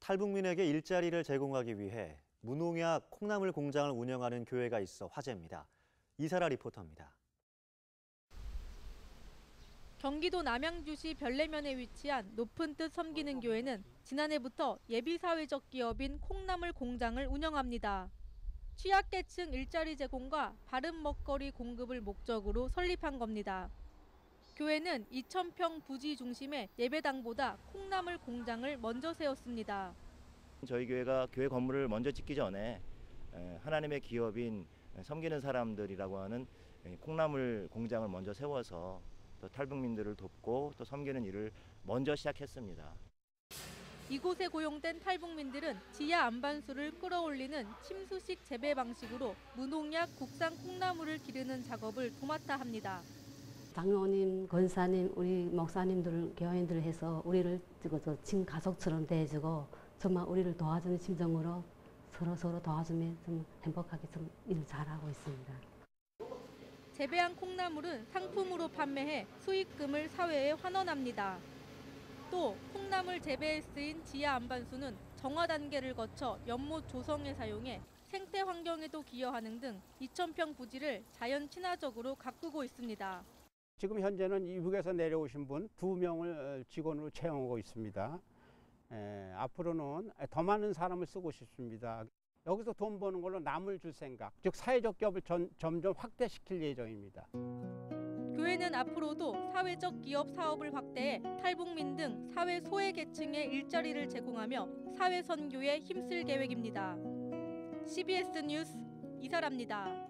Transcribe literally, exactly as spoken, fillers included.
탈북민에게 일자리를 제공하기 위해 무농약 콩나물 공장을 운영하는 교회가 있어 화제입니다. 이사라 리포터입니다. 경기도 남양주시 별내면에 위치한 높은 뜻 섬기는 교회는 지난해부터 예비사회적 기업인 콩나물 공장을 운영합니다. 취약계층 일자리 제공과 바른 먹거리 공급을 목적으로 설립한 겁니다. 교회는 이천 평 부지 중심의 예배당보다 콩나물 공장을 먼저 세웠습니다. 저희 교회가 교회 건물을 먼저 짓기 전에 하나님의 기업인 섬기는 사람들이라고 하는 콩나물 공장을 먼저 세워서 또 탈북민들을 돕고 또 섬기는 일을 먼저 시작했습니다. 이곳에 고용된 탈북민들은 지하 안반수를 끌어올리는 침수식 재배 방식으로 무농약 국산 콩나물을 기르는 작업을 도맡아 합니다. 장로님, 권사님, 우리 목사님들, 교인들 해서 우리를 친 가족처럼 대해주고 정말 우리를 도와주는 심정으로 서로 서로 도와주며 좀 행복하게 좀 일을 잘하고 있습니다. 재배한 콩나물은 상품으로 판매해 수익금을 사회에 환원합니다. 또 콩나물 재배에 쓰인 지하 안반수는 정화 단계를 거쳐 연못 조성에 사용해 생태 환경에도 기여하는 등 이천 평 부지를 자연 친화적으로 가꾸고 있습니다. 지금 현재는 이북에서 내려오신 분 두 명을 직원으로 채용하고 있습니다. 에, 앞으로는 더 많은 사람을 쓰고 싶습니다. 여기서 돈 버는 걸로 남을 줄 생각, 즉 사회적 기업을 전, 점점 확대시킬 예정입니다. 교회는 앞으로도 사회적 기업 사업을 확대해 탈북민 등 사회 소외계층의 일자리를 제공하며 사회 선교에 힘쓸 계획입니다. 씨비에스 뉴스 이사라입니다.